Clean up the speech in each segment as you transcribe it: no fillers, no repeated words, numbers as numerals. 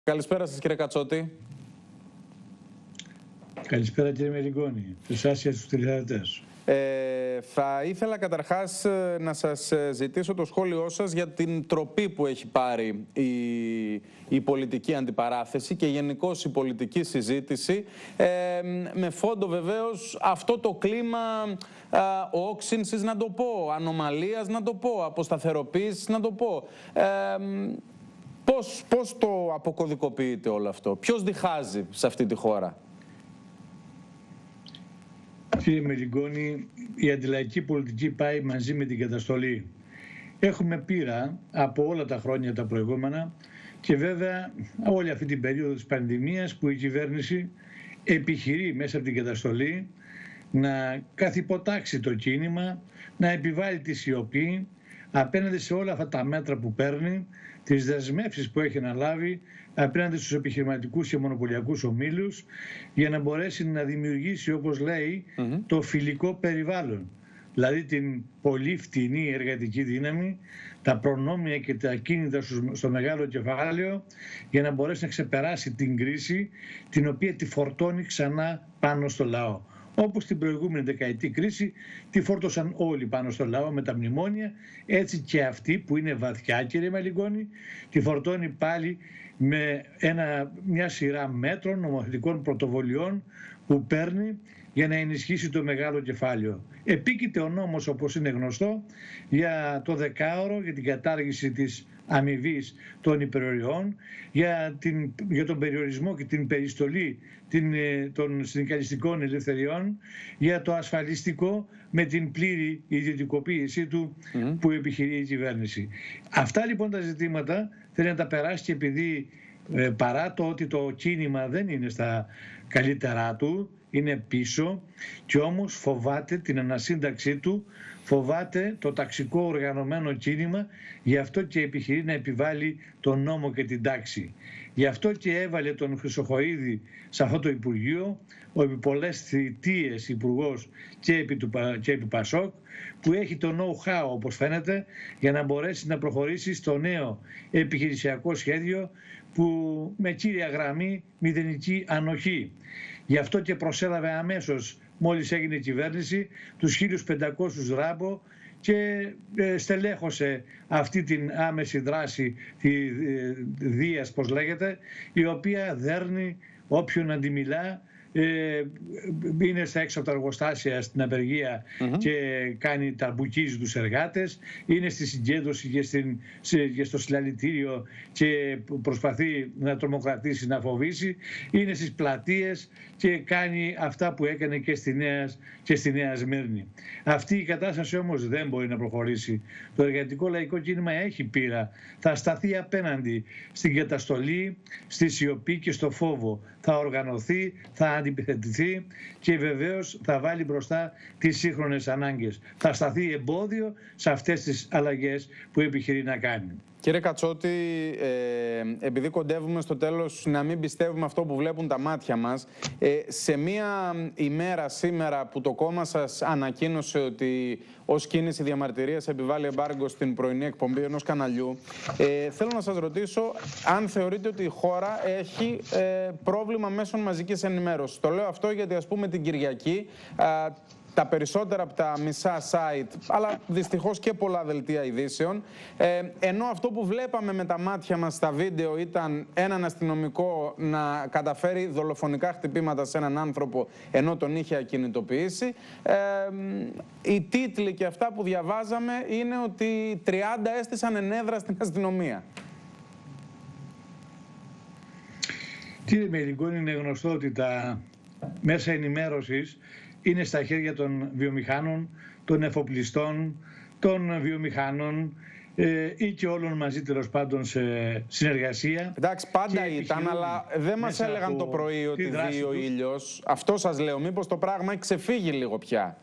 Καλησπέρα σας, κύριε Κατσότη. Καλησπέρα, κύριε Μελιγόνη, τους Άσια, τους τηλεθεατές. Θα ήθελα καταρχάς να σας ζητήσω το σχόλιο σας για την τροπή που έχει πάρει η πολιτική αντιπαράθεση και γενικώς η πολιτική συζήτηση, με φόντο βεβαίως αυτό το κλίμα όξυνσης, να το πω, ανομαλίας, να το πω, αποσταθεροποίησης, να το πω. Πώς το αποκωδικοποιείτε όλο αυτό, ποιος διχάζει σε αυτή τη χώρα? Κύριε Μελιγόνη, η αντιλαϊκή πολιτική πάει μαζί με την καταστολή. Έχουμε πείρα από όλα τα χρόνια τα προηγούμενα και βέβαια όλη αυτή την περίοδο της πανδημίας που η κυβέρνηση επιχειρεί μέσα από την καταστολή να καθυποτάξει το κίνημα, να επιβάλλει τη σιωπή απέναντι σε όλα αυτά τα μέτρα που παίρνει, τις δεσμεύσεις που έχει αναλάβει απέναντι στους επιχειρηματικούς και μονοπωλιακούς ομίλους, για να μπορέσει να δημιουργήσει, όπως λέει, το φιλικό περιβάλλον. Δηλαδή την πολύ φτηνή εργατική δύναμη, τα προνόμια και τα κίνητα στο μεγάλο κεφάλαιο, για να μπορέσει να ξεπεράσει την κρίση την οποία τη φορτώνει ξανά πάνω στο λαό. Όπως την προηγούμενη δεκαετή κρίση τη φόρτωσαν όλοι πάνω στο λαό με τα μνημόνια, έτσι και αυτή που είναι βαθιά, κύριε Μελιγόνη, τη φορτώνει πάλι με μια σειρά μέτρων, νομοθετικών πρωτοβολιών που παίρνει για να ενισχύσει το μεγάλο κεφάλαιο. Επίκειται ο νόμος, όπως είναι γνωστό, για το δεκάωρο, για την κατάργηση της αμοιβής των υπεροριών, για τον περιορισμό και την περιστολή των συνδικαλιστικών ελευθεριών, για το ασφαλιστικό με την πλήρη ιδιωτικοποίησή του που επιχειρεί η κυβέρνηση. Αυτά λοιπόν τα ζητήματα θέλει να τα περάσει, και επειδή παρά το ότι το κίνημα δεν είναι στα καλύτερά του, είναι πίσω, και όμως φοβάται την ανασύνταξή του, φοβάται το ταξικό οργανωμένο κίνημα, γι' αυτό και επιχειρεί να επιβάλλει τον νόμο και την τάξη. Γι' αυτό και έβαλε τον Χρυσοχοΐδη σε αυτό το Υπουργείο, ο επί πολλές θητείες υπουργός και επί Πασόκ, που έχει το know-how, όπως φαίνεται, για να μπορέσει να προχωρήσει στο νέο επιχειρησιακό σχέδιο που με κύρια γραμμή μηδενική ανοχή. Γι' αυτό και προσέλαβε αμέσως, μόλις έγινε η κυβέρνηση, τους 1.500 ράμπο και στελέχωσε αυτή την άμεση δράση, τη Δίας, πώς λέγεται, η οποία δέρνει όποιον αντιμιλά, είναι στα έξω από τα εργοστάσια στην απεργία και ταρμπουκίζει τους εργάτες, είναι στη συγκέντρωση και στο συλλαλητήριο και προσπαθεί να τρομοκρατήσει, να φοβήσει, είναι στις πλατείες και κάνει αυτά που έκανε και στη Νέα Σμύρνη. Αυτή η κατάσταση όμως δεν μπορεί να προχωρήσει. Το εργατικό λαϊκό κίνημα έχει πείρα. Θα σταθεί απέναντι στην καταστολή, στη σιωπή και στο φόβο. Θα οργανωθεί, θα αντιπιθετηθεί και βεβαίως θα βάλει μπροστά τις σύγχρονες ανάγκες. Θα σταθεί εμπόδιο σε αυτές τις αλλαγές που επιχειρεί να κάνει. Κύριε Κατσότη, επειδή κοντεύουμε στο τέλος να μην πιστεύουμε αυτό που βλέπουν τα μάτια μας, σε μία ημέρα σήμερα που το κόμμα σας ανακοίνωσε ότι ως κίνηση διαμαρτυρίας επιβάλλει εμπάργκο στην πρωινή εκπομπή ενός καναλιού, θέλω να σας ρωτήσω αν θεωρείτε ότι η χώρα έχει πρόβλημα μέσων μαζικής ενημέρωσης. Το λέω αυτό γιατί, ας πούμε, την Κυριακή τα περισσότερα από τα μισά site, αλλά δυστυχώς και πολλά δελτία ειδήσεων, ενώ αυτό που βλέπαμε με τα μάτια μας στα βίντεο ήταν έναν αστυνομικό να καταφέρει δολοφονικά χτυπήματα σε έναν άνθρωπο ενώ τον είχε ακινητοποιήσει, οι τίτλοι και αυτά που διαβάζαμε είναι ότι 30 έστησαν ενέδρα στην αστυνομία. Κύριε Μελιγόνη, είναι γνωστό ότι τα μέσα ενημέρωσης είναι στα χέρια των βιομηχάνων, των εφοπλιστών, των βιομηχάνων ή και όλων μαζί, τέλος πάντων, σε συνεργασία. Εντάξει, πάντα ήταν, αλλά δεν μας έλεγαν το πρωί ότι δει ο ήλιος. Αυτό σας λέω, μήπως το πράγμα έχει ξεφύγει λίγο πια?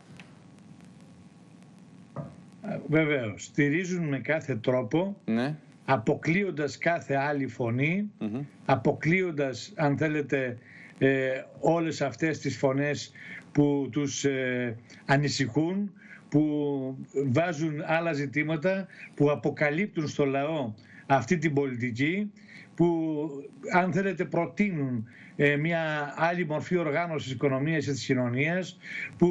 Βεβαίως, στηρίζουν με κάθε τρόπο, αποκλείοντας κάθε άλλη φωνή, αποκλείοντας, αν θέλετε, όλες αυτές τις φωνές που τους ανησυχούν, που βάζουν άλλα ζητήματα, που αποκαλύπτουν στο λαό αυτή την πολιτική, που, αν θέλετε, προτείνουν μια άλλη μορφή οργάνωσης οικονομίας και της κοινωνίας, που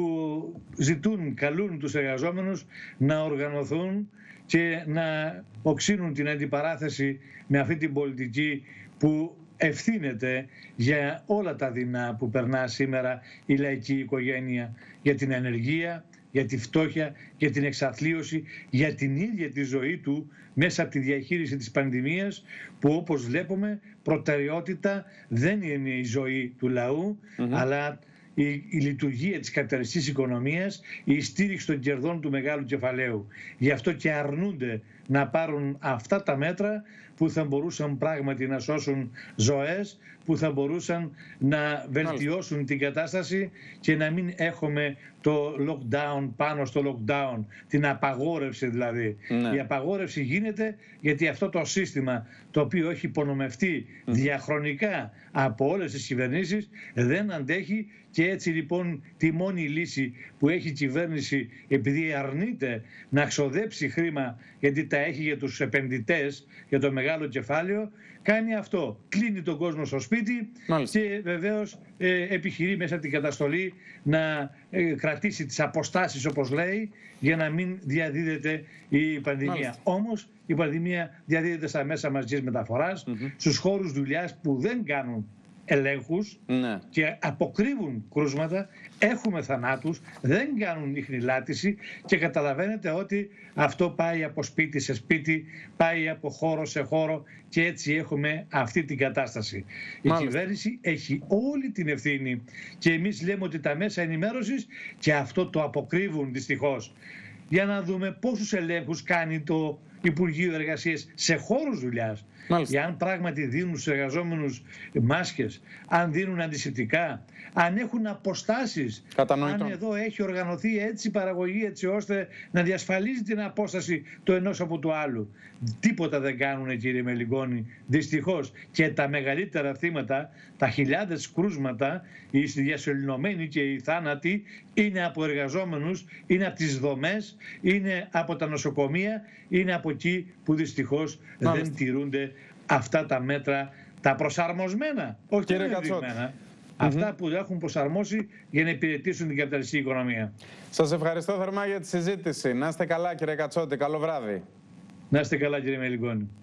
καλούν τους εργαζόμενους να οργανωθούν και να οξύνουν την αντιπαράθεση με αυτή την πολιτική που ευθύνεται για όλα τα δεινά που περνά σήμερα η λαϊκή οικογένεια, για την ανεργία, για τη φτώχεια, για την εξαθλίωση, για την ίδια τη ζωή του μέσα από τη διαχείριση της πανδημίας, που όπως βλέπουμε προτεραιότητα δεν είναι η ζωή του λαού, αλλά η λειτουργία της καπιταλιστικής οικονομίας, η στήριξη των κερδών του μεγάλου κεφαλαίου. Γι' αυτό και αρνούνται να πάρουν αυτά τα μέτρα που θα μπορούσαν πράγματι να σώσουν ζωές, που θα μπορούσαν να βελτιώσουν την κατάσταση και να μην έχουμε το lockdown πάνω στο lockdown, την απαγόρευση δηλαδή. Ναι. Η απαγόρευση γίνεται γιατί αυτό το σύστημα, το οποίο έχει υπονομευτεί διαχρονικά από όλες τις κυβερνήσεις, δεν αντέχει, και έτσι λοιπόν τη μόνη λύση που έχει η κυβέρνηση, επειδή αρνείται να ξοδέψει χρήμα γιατί τα έχει για τους επενδυτές, για το μεγάλο κεφάλαιο, κάνει αυτό. Κλείνει τον κόσμο στο σπίτι. Μάλιστα. Και βεβαίως επιχειρεί μέσα από την καταστολή να κρατήσει τις αποστάσεις, όπως λέει, για να μην διαδίδεται η πανδημία. Μάλιστα. Όμως η πανδημία διαδίδεται στα μέσα μαζικής μεταφοράς, στους χώρους δουλειάς που δεν κάνουν ελέγχους και αποκρύβουν κρούσματα, έχουμε θανάτους, δεν κάνουν ιχνηλάτηση, και καταλαβαίνετε ότι αυτό πάει από σπίτι σε σπίτι, πάει από χώρο σε χώρο, και έτσι έχουμε αυτή την κατάσταση. Μάλιστα. Η κυβέρνηση έχει όλη την ευθύνη, και εμείς λέμε ότι τα μέσα ενημέρωσης και αυτό το αποκρύβουν δυστυχώς. Για να δούμε πόσους ελέγχους κάνει το Υπουργείο Εργασίας σε χώρους δουλειάς. Για αν πράγματι δίνουν στους εργαζόμενους μάσκες, αν δίνουν αντισηπτικά, αν έχουν αποστάσεις, αν εδώ έχει οργανωθεί έτσι η παραγωγή, έτσι ώστε να διασφαλίζει την απόσταση το ενός από του άλλου. Τίποτα δεν κάνουν, κύριε Μελιγγώνη, δυστυχώς. Και τα μεγαλύτερα θύματα, τα χιλιάδες κρούσματα, οι διασωληνωμένοι και οι θάνατοι, είναι από εργαζόμενους, είναι από τις δομές, είναι από τα νοσοκομεία, είναι από εκεί που δυστυχώς δεν τηρούνται αυτά τα μέτρα, τα προσαρμοσμένα, όχι τα ενεργειμένα. Αυτά που έχουν προσαρμόσει για να υπηρετήσουν την καπιταλιστική οικονομία. Σας ευχαριστώ θερμά για τη συζήτηση. Να είστε καλά, κύριε Κατσότη. Καλό βράδυ. Να είστε καλά, κύριε Μελιγγώνη.